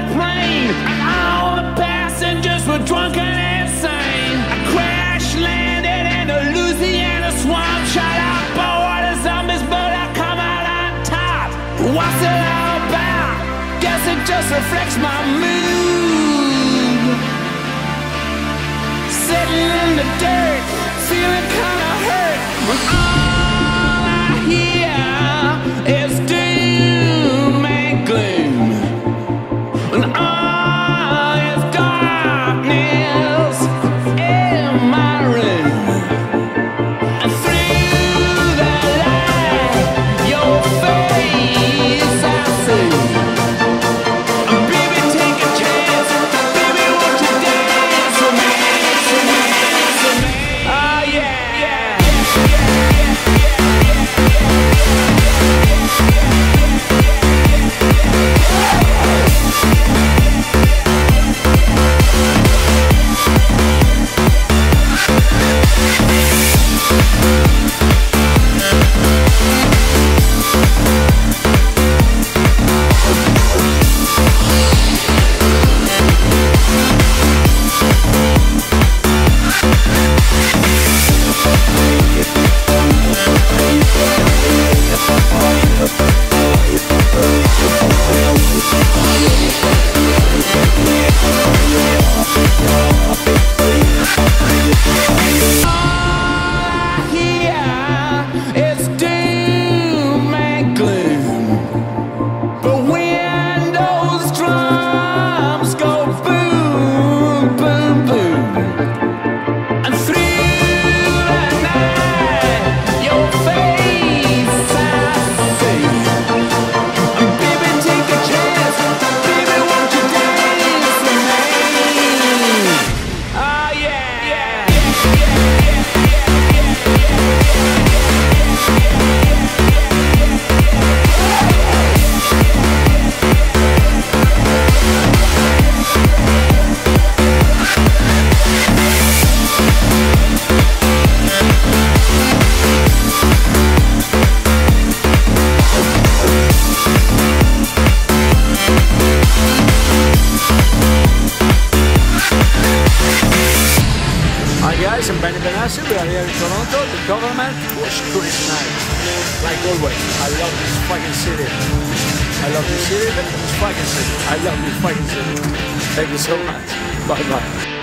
plane, and all the passengers were drunk and insane. I crash landed in a Louisiana swamp, shot out by water zombies, but I come out on top. What's it all about? Guess it just reflects my mood. Sitting in the dirt, feeling kinda hurt, when all I hear is doom and gloom, and all is darkness in my room. And through the light, your face I see. And baby, take a chance, baby, won't you dance with me, with me, with me? Oh yeah, yeah, guys, I'm Benny Benassi. We are here in Toronto. The government was scrutinized. Like always, I love this fucking city. I love this city, this fucking city. I love this fucking city. Thank you so much. Bye bye.